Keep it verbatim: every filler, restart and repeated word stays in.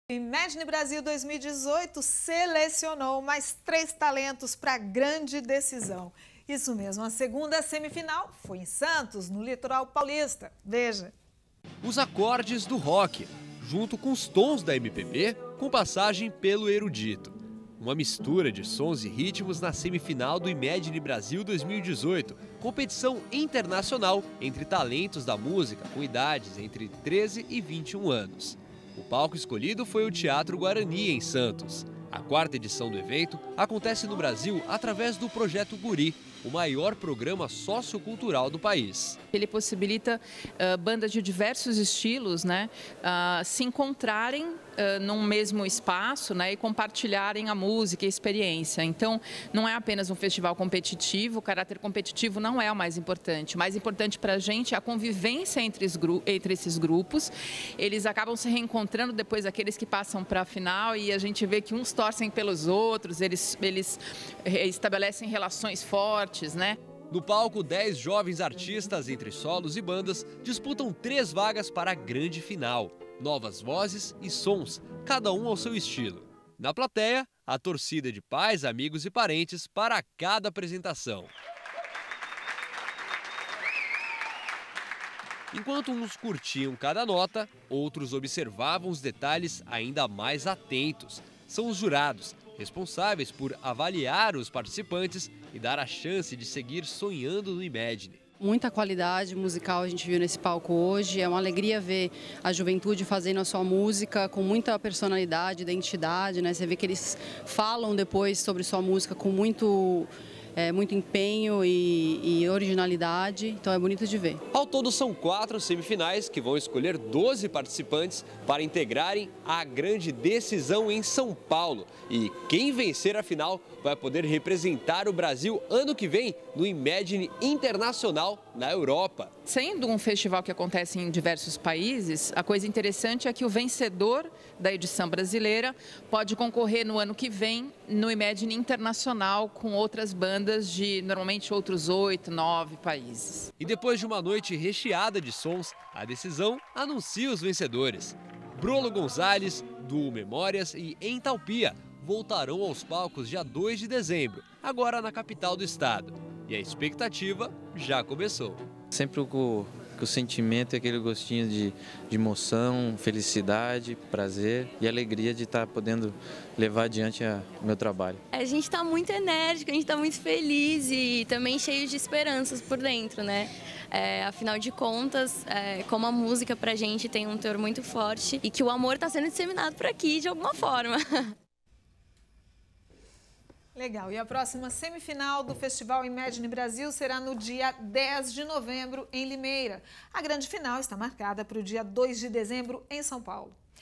Imagine Brasil dois mil e dezoito selecionou mais três talentos para a grande decisão. Isso mesmo, a segunda semifinal foi em Santos, no litoral paulista. Veja. Os acordes do rock, junto com os tons da M P B, com passagem pelo erudito. Uma mistura de sons e ritmos na semifinal do Imagine Brasil dois mil e dezoito, competição internacional entre talentos da música com idades entre treze e vinte e um anos. O palco escolhido foi o Teatro Guarani, em Santos. A quarta edição do evento acontece no Brasil através do Projeto Guri, o maior programa sociocultural do país. Ele possibilita uh, bandas de diversos estilos, né, uh, se encontrarem uh, num mesmo espaço, né, e compartilharem a música e a experiência. Então, não é apenas um festival competitivo, o caráter competitivo não é o mais importante. O mais importante para a gente é a convivência entre, entre esses grupos. Eles acabam se reencontrando depois daqueles que passam para a final e a gente vê que uns torcem pelos outros, eles, eles estabelecem relações fortes, né? No palco, dez jovens artistas entre solos e bandas disputam três vagas para a grande final. Novas vozes e sons, cada um ao seu estilo. Na plateia, a torcida de pais, amigos e parentes para cada apresentação. Enquanto uns curtiam cada nota, outros observavam os detalhes ainda mais atentos. São os jurados, responsáveis por avaliar os participantes e dar a chance de seguir sonhando no Imagine. Muita qualidade musical a gente viu nesse palco hoje, é uma alegria ver a juventude fazendo a sua música com muita personalidade, identidade, né? Você vê que eles falam depois sobre sua música com muito, é, muito empenho e, e originalidade, então é bonito de ver. Ao todo são quatro semifinais que vão escolher doze participantes para integrarem a grande decisão em São Paulo. E quem vencer a final vai poder representar o Brasil ano que vem no Imagine Internacional na Europa. Sendo um festival que acontece em diversos países, a coisa interessante é que o vencedor da edição brasileira pode concorrer no ano que vem no Imagine Internacional com outras bandas de normalmente outros oito, nove países. E depois de uma noite recheada de sons, a decisão anuncia os vencedores. Bruno Gonzalez, Duo Memórias e Entalpia voltarão aos palcos dia dois de dezembro, agora na capital do estado. E a expectativa já começou. Sempre com, com o sentimento e aquele gostinho de, de emoção, felicidade, prazer e alegria de estar podendo levar adiante o meu trabalho. A gente está muito enérgico, a gente está muito feliz e também cheio de esperanças por dentro, né? É, afinal de contas, é, como a música pra gente tem um teor muito forte e que o amor está sendo disseminado por aqui de alguma forma. Legal. E a próxima semifinal do Festival Imagine Brasil será no dia dez de novembro, em Limeira. A grande final está marcada para o dia dois de dezembro, em São Paulo.